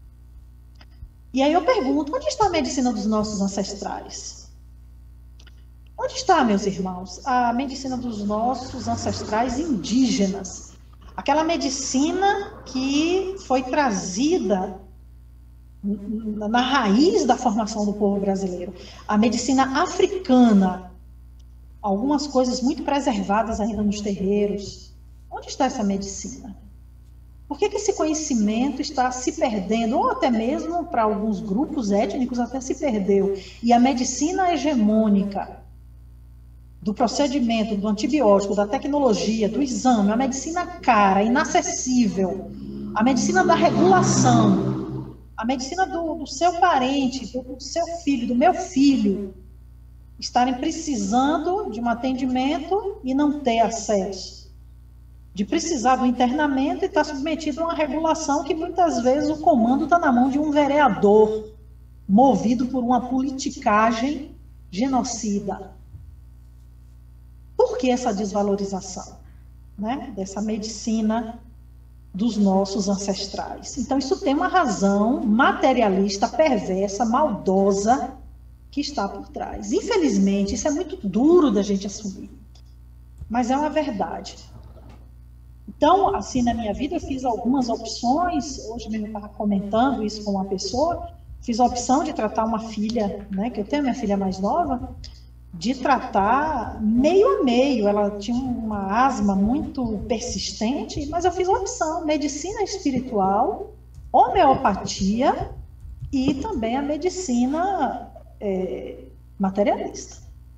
E aí eu pergunto, onde está a medicina dos nossos ancestrais? Onde está, meus irmãos, a medicina dos nossos ancestrais indígenas? Aquela medicina que foi trazida na raiz da formação do povo brasileiro. A medicina africana, algumas coisas muito preservadas ainda nos terreiros. Onde está essa medicina? Por que que esse conhecimento está se perdendo, ou até mesmo para alguns grupos étnicos até se perdeu? E a medicina hegemônica do procedimento, do antibiótico, da tecnologia, do exame, a medicina cara, inacessível, a medicina da regulação, a medicina do, do seu parente, do, do seu filho, do meu filho, estarem precisando de um atendimento e não ter acesso, de precisar do internamento e estar submetido a uma regulação que muitas vezes o comando está na mão de um vereador, movido por uma politicagem genocida. Por que essa desvalorização, né, dessa medicina dos nossos ancestrais? Então, isso tem uma razão materialista, perversa, maldosa, que está por trás. Infelizmente, isso é muito duro da gente assumir, mas é uma verdade. Então, assim, na minha vida, eu fiz algumas opções. Hoje mesmo eu estava comentando isso com uma pessoa. Fiz a opção de tratar uma filha, né, que eu tenho a minha filha mais nova, de tratar meio a meio. Ela tinha uma asma muito persistente, mas eu fiz a opção, medicina espiritual, homeopatia e também a medicina é, materialista.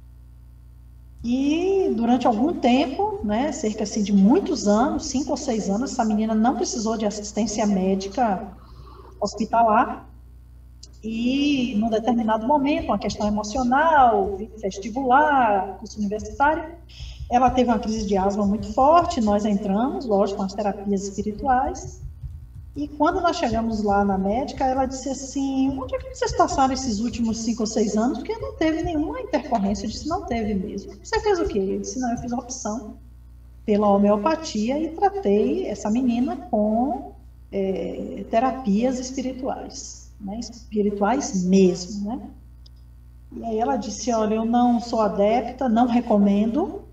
E durante algum tempo, né, cerca assim, de muitos anos, cinco ou seis anos, essa menina não precisou de assistência médica hospitalar. E, num determinado momento, uma questão emocional, vestibular, curso universitário, ela teve uma crise de asma muito forte. Nós entramos, lógico, com as terapias espirituais. E quando nós chegamos lá na médica, ela disse assim: onde é que vocês passaram esses últimos cinco ou seis anos? Porque não teve nenhuma intercorrência. Eu disse: não teve mesmo. Você fez o quê? Eu disse: não, eu fiz a opção pela homeopatia e tratei essa menina com é, terapias espirituais, né? Espirituais mesmo, né? E aí ela disse, olha, eu não sou adepta, não recomendo,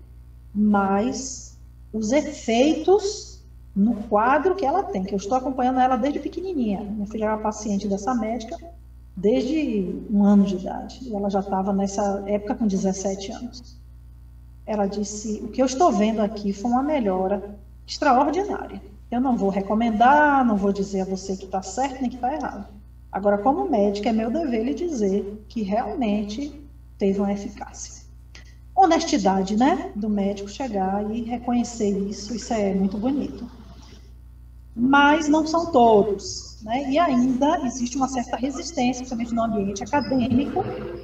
mas os efeitos no quadro que ela tem, que eu estou acompanhando ela desde pequenininha. Minha filha era paciente dessa médica desde um ano de idade, e ela já estava nessa época com dezessete anos. Ela disse, o que eu estou vendo aqui foi uma melhora extraordinária. Eu não vou recomendar, não vou dizer a você que está certo nem que está errado. Agora, como médica, é meu dever lhe dizer que realmente teve uma eficácia. Honestidade, né? Do médico chegar e reconhecer isso, isso é muito bonito. Mas não são todos, né? E ainda existe uma certa resistência, principalmente no ambiente acadêmico,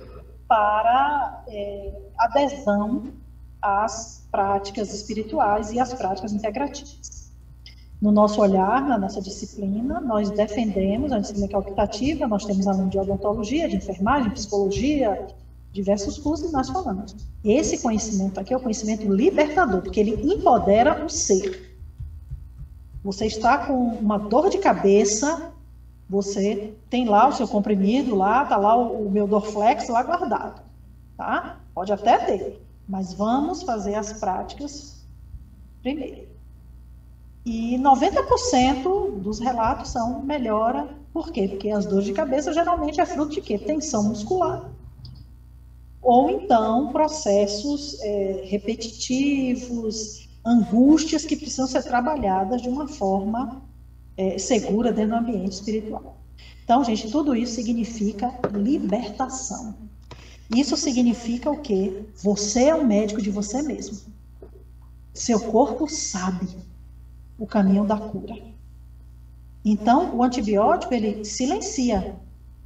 para é, adesão às práticas espirituais e às práticas integrativas. No nosso olhar, na nossa disciplina, nós defendemos a disciplina que é optativa, nós temos aluno de odontologia, de enfermagem, psicologia, diversos cursos, e nós falamos. Esse conhecimento aqui é o conhecimento libertador, porque ele empodera o ser. Você está com uma dor de cabeça, você tem lá o seu comprimido, lá está lá o, o meu Dorflex lá guardado, tá? Pode até ter, mas vamos fazer as práticas primeiro. E noventa por cento dos relatos são melhora. Por quê? Porque as dores de cabeça geralmente é fruto de quê? Tensão muscular. Ou então processos é, repetitivos, angústias que precisam ser trabalhadas de uma forma é, segura dentro do ambiente espiritual. Então, gente, tudo isso significa libertação. Isso significa o quê? Você é um médico de você mesmo. Seu corpo sabe o caminho da cura. Então, o antibiótico, ele silencia.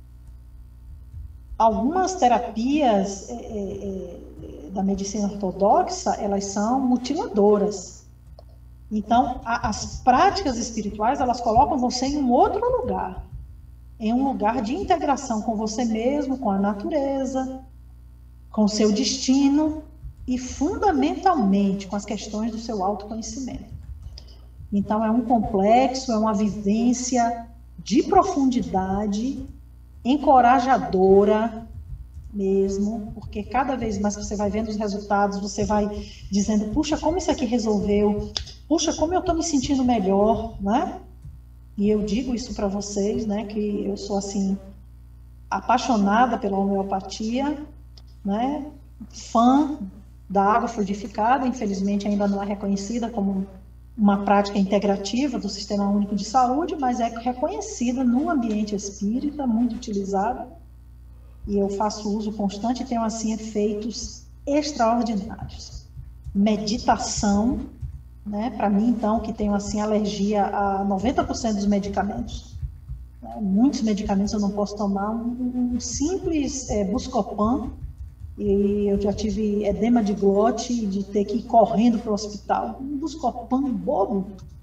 Algumas terapias é, é, da medicina ortodoxa, elas são mutiladoras. Então, a, as práticas espirituais, elas colocam você em um outro lugar. Em um lugar de integração com você mesmo, com a natureza, com o seu destino e, fundamentalmente, com as questões do seu autoconhecimento. Então, é um complexo, é uma vivência de profundidade, encorajadora mesmo, porque cada vez mais que você vai vendo os resultados, você vai dizendo, puxa, como isso aqui resolveu, puxa, como eu estou me sentindo melhor, né? E eu digo isso para vocês, né, que eu sou, assim, apaixonada pela homeopatia, né, fã da água fluidificada, infelizmente ainda não é reconhecida como uma prática integrativa do Sistema Único de Saúde, mas é reconhecida no ambiente espírita, muito utilizada, e eu faço uso constante e tenho, assim, efeitos extraordinários. Meditação, né, para mim, então, que tenho, assim, alergia a noventa por cento dos medicamentos, né, muitos medicamentos eu não posso tomar, um, um simples é, Buscopan, e eu já tive edema de glote, de ter que ir correndo para o hospital. Um Buscopan bobo.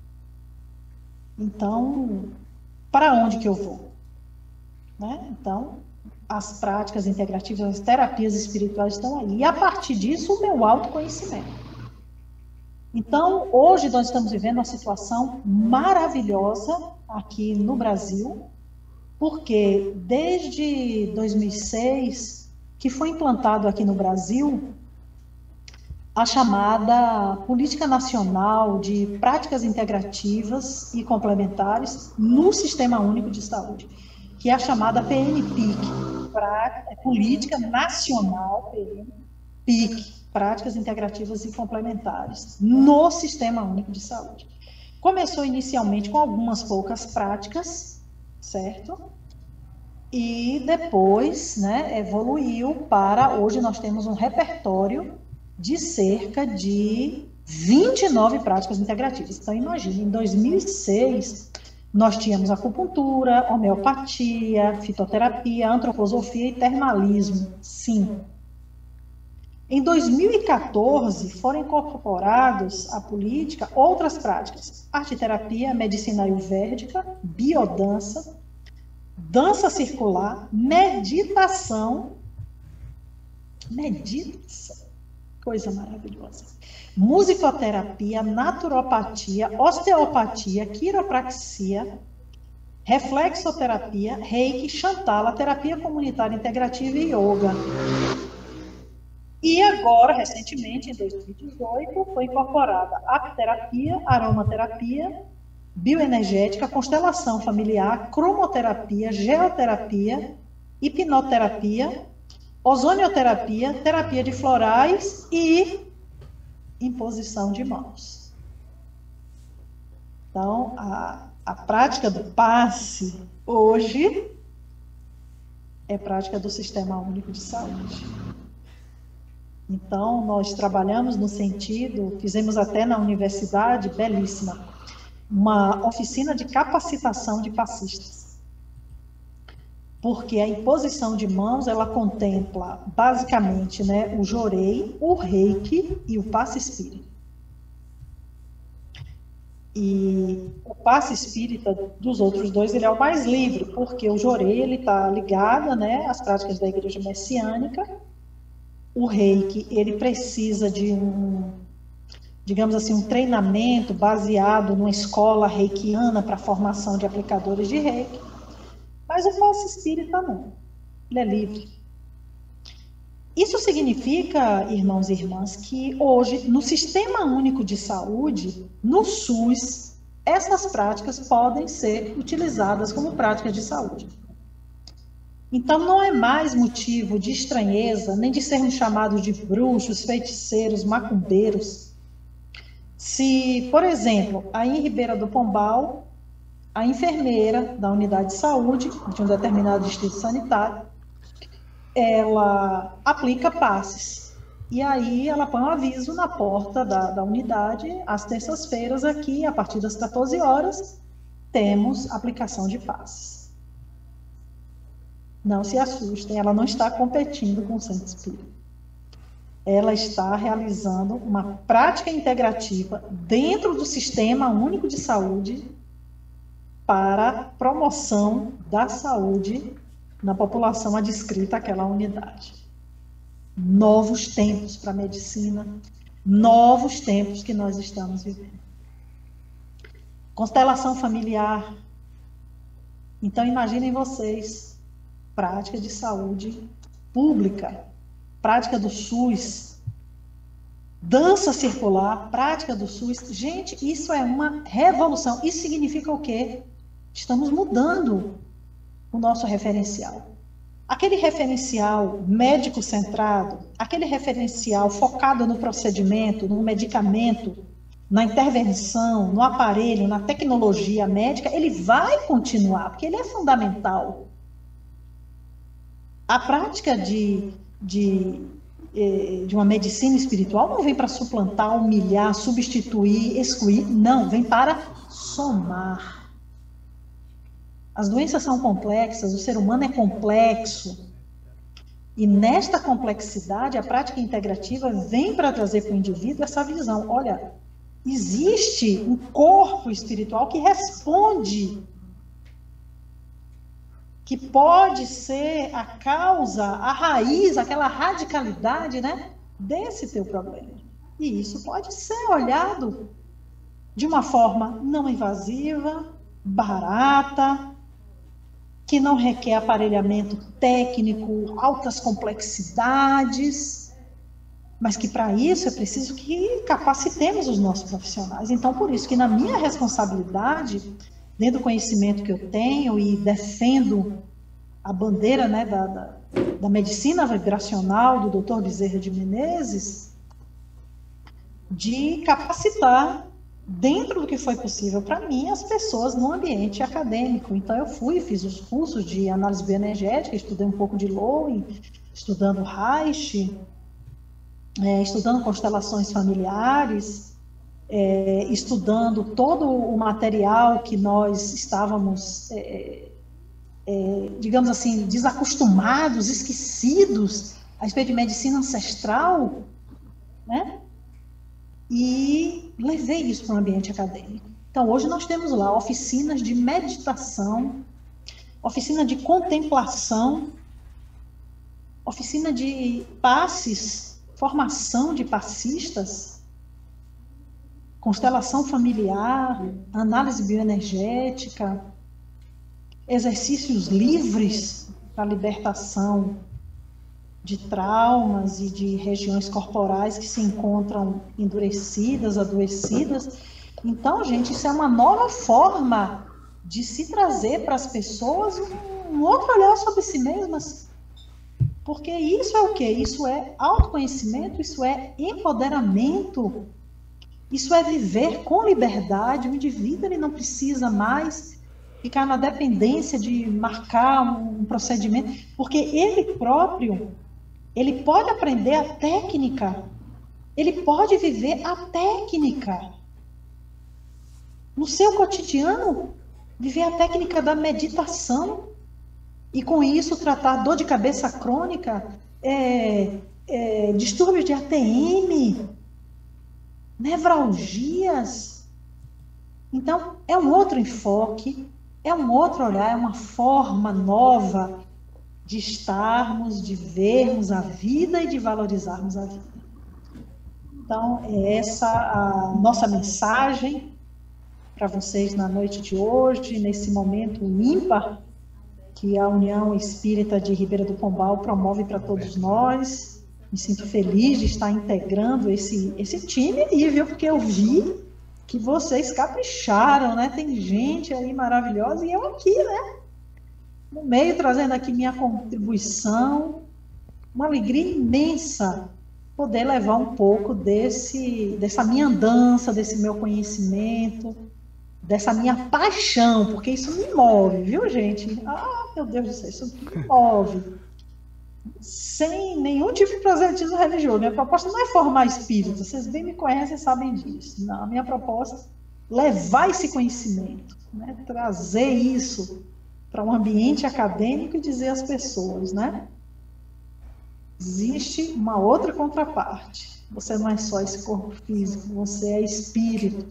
Então, para onde que eu vou? Né? Então, as práticas integrativas, as terapias espirituais estão aí. E, a partir disso, o meu autoconhecimento. Então, hoje nós estamos vivendo uma situação maravilhosa aqui no Brasil, porque desde dois mil e seis... que foi implantado aqui no Brasil a chamada Política Nacional de Práticas Integrativas e Complementares no Sistema Único de Saúde, que é a chamada P N P I C, pra, é Política Nacional P N P I C, Práticas Integrativas e Complementares no Sistema Único de Saúde. Começou inicialmente com algumas poucas práticas, certo? E depois, né, evoluiu para, hoje nós temos um repertório de cerca de vinte e nove práticas integrativas. Então, imagine, em dois mil e seis, nós tínhamos acupuntura, homeopatia, fitoterapia, antroposofia e termalismo, sim. Em dois mil e quatorze, foram incorporados à política outras práticas, arteterapia, medicina ayurvédica, biodança, dança circular, meditação, meditação, coisa maravilhosa, musicoterapia, naturopatia, osteopatia, quiropraxia, reflexoterapia, reiki, Shantala, terapia comunitária integrativa e yoga. E agora, recentemente, em dois mil e dezoito, foi incorporada apterapia, aromaterapia, bioenergética, constelação familiar, cromoterapia, geoterapia, hipnoterapia, ozonioterapia, terapia de florais e imposição de mãos. Então, a, a prática do passe, hoje, é prática do Sistema Único de Saúde. Então, nós trabalhamos no sentido, fizemos até na universidade, belíssima, uma oficina de capacitação de passistas. Porque a imposição de mãos, ela contempla, basicamente, né, o jorei, o reiki e o passe espírita. E o passe espírita dos outros dois, ele é o mais livre, porque o jorei, ele está ligado, né, às práticas da igreja messiânica. O reiki, ele precisa de um, digamos assim, um treinamento baseado numa escola reikiana para a formação de aplicadores de reiki. Mas o passe espírita não, ele é livre. Isso significa, irmãos e irmãs, que hoje, no Sistema Único de Saúde, no SUS, essas práticas podem ser utilizadas como práticas de saúde. Então, não é mais motivo de estranheza, nem de sermos chamados de bruxos, feiticeiros, macumbeiros. Se, por exemplo, aí em Ribeira do Pombal, a enfermeira da unidade de saúde, de um determinado distrito sanitário, ela aplica passes. E aí ela põe um aviso na porta da, da unidade, às terças-feiras aqui, a partir das quatorze horas, temos aplicação de passes. Não se assustem, ela não está competindo com o Centro Espírita. Ela está realizando uma prática integrativa dentro do Sistema Único de Saúde para promoção da saúde na população adscrita àquela unidade. Novos tempos para a medicina, novos tempos que nós estamos vivendo. Constelação familiar. Então, imaginem vocês, prática de saúde pública, prática do SUS, dança circular, prática do SUS. Gente, isso é uma revolução. Isso significa o quê? Estamos mudando o nosso referencial. Aquele referencial médico-centrado, aquele referencial focado no procedimento, no medicamento, na intervenção, no aparelho, na tecnologia médica, ele vai continuar, porque ele é fundamental. A prática de, de, de uma medicina espiritual não vem para suplantar, humilhar, substituir, excluir, não, vem para somar. As doenças são complexas, o ser humano é complexo. E nesta complexidade, a prática integrativa vem para trazer para o indivíduo essa visão. Olha, existe um corpo espiritual que responde, que pode ser a causa, a raiz, aquela radicalidade, né, desse teu problema. E isso pode ser olhado de uma forma não invasiva, barata, que não requer aparelhamento técnico, altas complexidades, mas que para isso é preciso que capacitemos os nossos profissionais. Então, por isso que na minha responsabilidade, dentro do conhecimento que eu tenho e defendo a bandeira, né, da, da, da medicina vibracional do doutor Bezerra de Menezes, de capacitar, dentro do que foi possível para mim, as pessoas no ambiente acadêmico. Então, eu fui, fiz os cursos de análise bioenergética, estudei um pouco de Lowen, estudando Reich, é, estudando constelações familiares, é, estudando todo o material que nós estávamos, é, é, digamos assim, desacostumados, esquecidos a respeito de medicina ancestral, né? E levei isso para o ambiente acadêmico. Então, hoje nós temos lá oficinas de meditação, oficina de contemplação, oficina de passes, formação de passistas, constelação familiar, análise bioenergética, exercícios livres para libertação de traumas e de regiões corporais que se encontram endurecidas, adoecidas. Então, gente, isso é uma nova forma de se trazer para as pessoas um outro olhar sobre si mesmas. Porque isso é o quê? Isso é autoconhecimento, isso é empoderamento, isso é viver com liberdade. O indivíduo ele não precisa mais ficar na dependência de marcar um procedimento, porque ele próprio, ele pode aprender a técnica, ele pode viver a técnica. No seu cotidiano, viver a técnica da meditação e com isso tratar dor de cabeça crônica, é, é, distúrbios de A T M, nevralgias. Então, é um outro enfoque, é um outro olhar, é uma forma nova de estarmos, de vermos a vida e de valorizarmos a vida. Então, é essa a nossa mensagem para vocês na noite de hoje, nesse momento ímpar que a União Espírita de Ribeira do Pombal promove para todos nós. Me sinto feliz de estar integrando esse, esse time aí, viu? Porque eu vi que vocês capricharam, né? Tem gente aí maravilhosa e eu aqui, né? No meio, trazendo aqui minha contribuição. Uma alegria imensa poder levar um pouco desse, dessa minha andança, desse meu conhecimento, dessa minha paixão, porque isso me move, viu, gente? Ah, meu Deus do céu, isso me move. Sem nenhum tipo de proselitismo religioso. Minha proposta não é formar espírito, vocês bem me conhecem, sabem disso. Não, a minha proposta é levar esse conhecimento, né? Trazer isso para um ambiente acadêmico e dizer às pessoas, né? Existe uma outra contraparte. Você não é só esse corpo físico, você é espírito.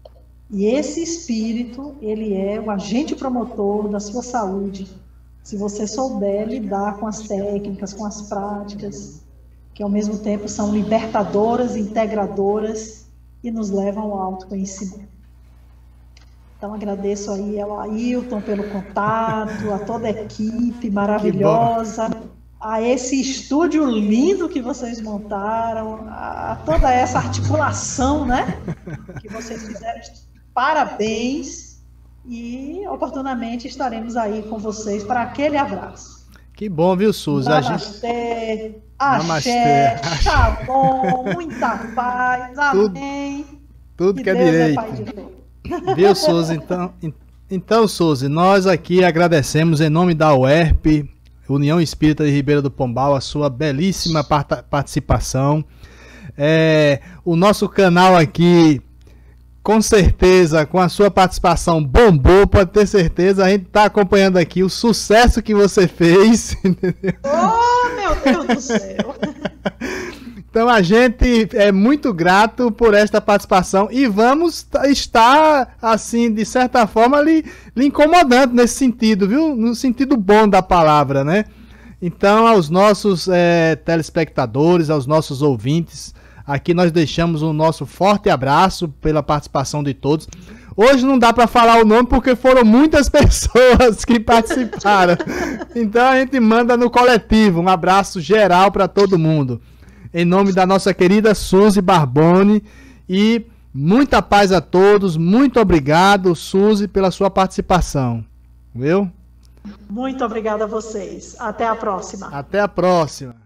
E esse espírito, ele é o agente promotor da sua saúde. Se você souber lidar com as técnicas, com as práticas, que ao mesmo tempo são libertadoras, integradoras e nos levam ao autoconhecimento. Então, agradeço aí ao Ailton pelo contato, a toda a equipe maravilhosa, a esse estúdio lindo que vocês montaram, a toda essa articulação, né, que vocês fizeram. Parabéns e oportunamente estaremos aí com vocês para aquele abraço. Que bom, viu, Suzy? Namastê, axé, shalom, muita paz, amém. Tudo que é direito. Viu, Suzy? Então, então, Suzy, nós aqui agradecemos em nome da U E R P, União Espírita de Ribeira do Pombal, a sua belíssima participação. É, o nosso canal aqui, com certeza, com a sua participação, bombou, pode ter certeza. A gente está acompanhando aqui o sucesso que você fez. Entendeu? Oh, meu Deus do céu! Então a gente é muito grato por esta participação e vamos estar, assim, de certa forma, lhe, lhe incomodando nesse sentido, viu? No sentido bom da palavra, né? Então, aos nossos é, telespectadores, aos nossos ouvintes, aqui nós deixamos o nosso forte abraço pela participação de todos. Hoje não dá para falar o nome porque foram muitas pessoas que participaram. Então a gente manda no coletivo um abraço geral para todo mundo. Em nome da nossa querida Suzy Barbone e muita paz a todos. Muito obrigado, Suzy, pela sua participação. Viu? Muito obrigada a vocês. Até a próxima. Até a próxima.